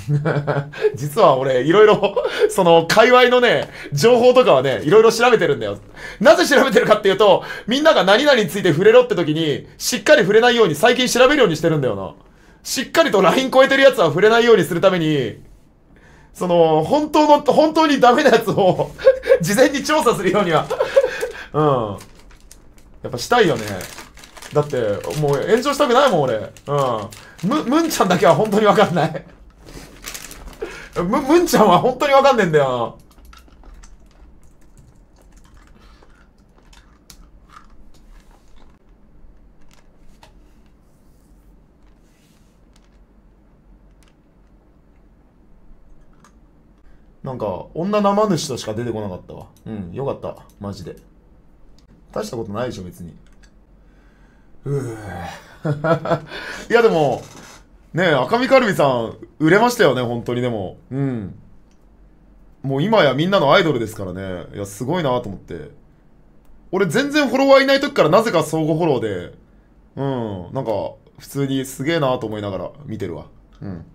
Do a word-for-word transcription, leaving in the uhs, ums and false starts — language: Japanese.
実は俺、いろいろ、その、界隈のね、情報とかはね、いろいろ調べてるんだよ。なぜ調べてるかっていうと、みんなが何々について触れろって時に、しっかり触れないように最近調べるようにしてるんだよな。しっかりとライン超えてるやつは触れないようにするために、その、本当の、本当にダメなやつを事前に調査するようにはうん。やっぱしたいよね。だって、もう炎上したくないもん、俺。うん。む、むんちゃんだけは本当にわかんない。む、むんちゃんは本当にわかんねえんだよな。なんか、女生主としか出てこなかったわ。うん、よかった。マジで。大したことないでしょ、別に。うぅ。いや、でも、ねえ、赤身カルビさん、売れましたよね、本当にでも。うん。もう今やみんなのアイドルですからね。いや、すごいなと思って。俺全然フォロワーいない時からなぜか相互フォローで、うん、なんか、普通にすげえなと思いながら見てるわ。うん。